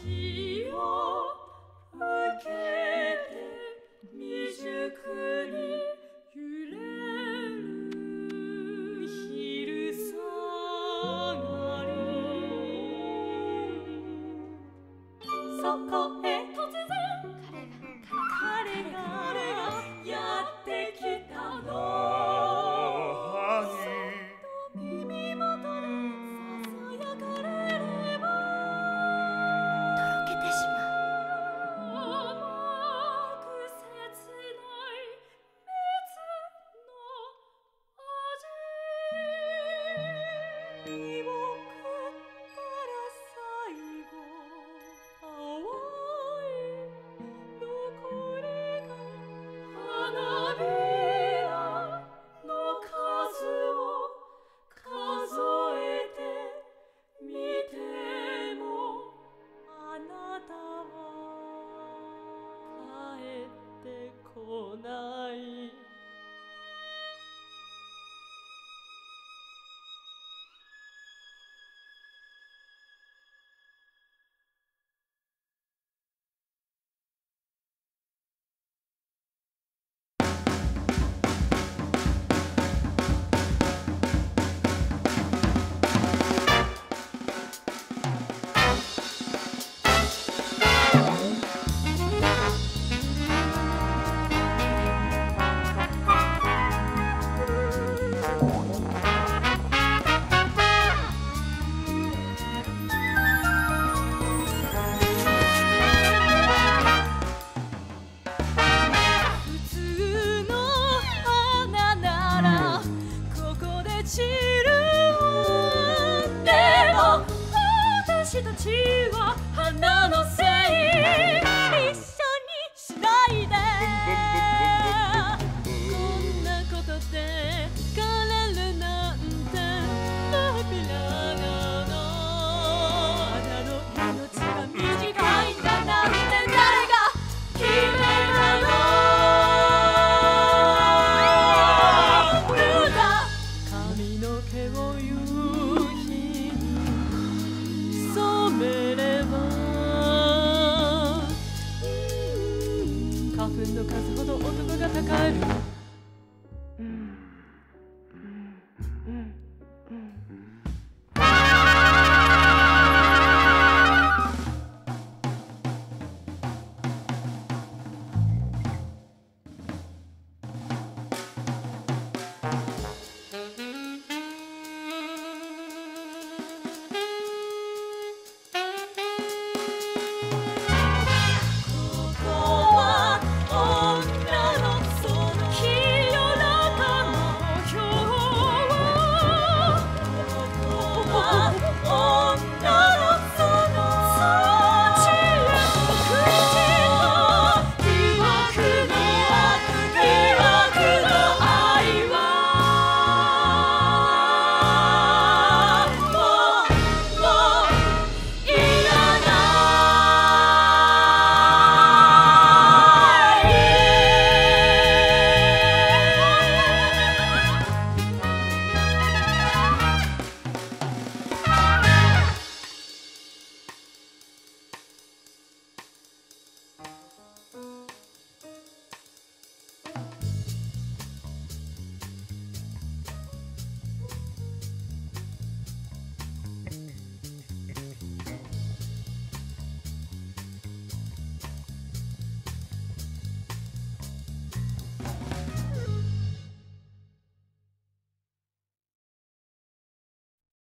を受けて未熟に揺れる昼下がり、そこへ突然彼がやってきたの。耳元でささやかれればとろけてしまう。 甘く切ない蜜の味、身を食ったら最後淡い残りが花びらの数を数えてみてもあなたは帰ってこない。散るでも私たちは花のせい一緒にしないで、こんなことで枯れるなんてのびらなの。花の命が短いんだなんて誰が決めたの。髪の毛を夕日に染めれば花粉の数ほど男がたかる。